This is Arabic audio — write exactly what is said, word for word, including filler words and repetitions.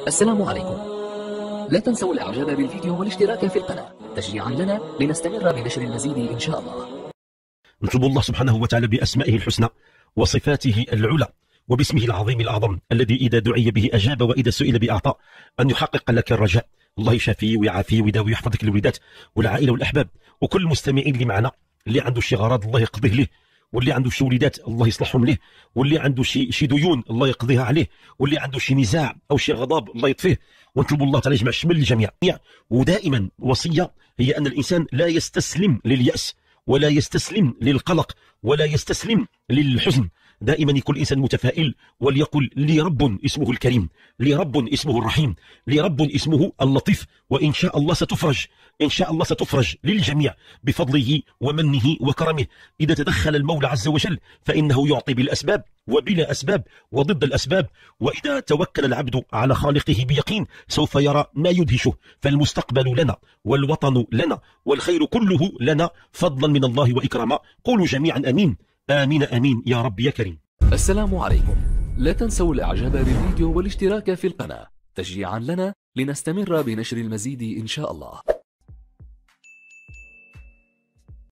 السلام عليكم. لا تنسوا الاعجاب بالفيديو والاشتراك في القناة تشجيعا لنا لنستمر بنشر المزيد ان شاء الله. نطلب الله سبحانه وتعالى بأسمائه الحسنى وصفاته العلى وباسمه العظيم الأعظم الذي إذا دعي به أجاب وإذا سئل بأعطى أن يحقق لك الرجاء. الله يشافيه ويعافيه ويداوي ويحفظك الولادات والعائلة والأحباب وكل المستمعين اللي معنا، اللي عنده شي غرض الله يقضيه له، واللي عنده شي وليدات الله يصلحهم له، واللي عنده شي شي ديون الله يقضيها عليه، واللي عنده شي نزاع أو شي غضب الله يطفيه. ونطلب الله تعالى يجمع الشمل للجميع. ودائما وصية هي أن الإنسان لا يستسلم لليأس ولا يستسلم للقلق ولا يستسلم للحزن. دائما يكون الإنسان متفائل وليقل لي رب اسمه الكريم، لي رب اسمه الرحيم، لي رب اسمه اللطيف، وإن شاء الله ستفرج، إن شاء الله ستفرج للجميع بفضله ومنه وكرمه. إذا تدخل المولى عز وجل فإنه يعطي بالأسباب وبلا أسباب وضد الأسباب، وإذا توكل العبد على خالقه بيقين سوف يرى ما يدهشه. فالمستقبل لنا والوطن لنا والخير كله لنا فضلا من الله وإكراما. قولوا جميعا أمين آمين آمين يا رب يا كريم. السلام عليكم. لا تنسوا الاعجاب بالفيديو والاشتراك في القناة تشجيعا لنا لنستمر بنشر المزيد ان شاء الله.